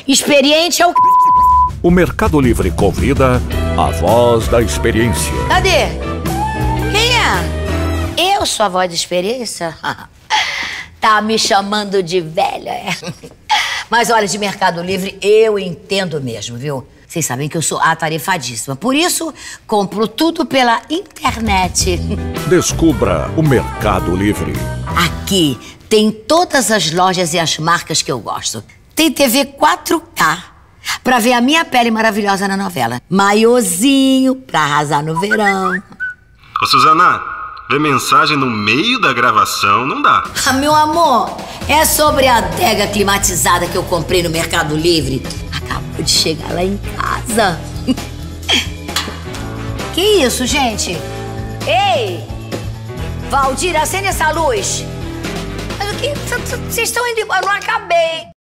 Experiente é o... O Mercado Livre convida a voz da experiência. Cadê? Quem é? Eu sou a voz da experiência? Tá me chamando de velha, é? Mas olha, de Mercado Livre eu entendo mesmo, viu? Vocês sabem que eu sou atarefadíssima. Por isso, compro tudo pela internet. Descubra o Mercado Livre. Aqui tem todas as lojas e as marcas que eu gosto. Tem TV 4K pra ver a minha pele maravilhosa na novela. Maiozinho pra arrasar no verão. Ô, Suzana, ver mensagem no meio da gravação não dá. Ah, meu amor, é sobre a adega climatizada que eu comprei no Mercado Livre. Acabou de chegar lá em casa. Que isso, gente? Ei! Valdir, acende essa luz. Mas o que? Vocês estão indo embora? Eu não acabei.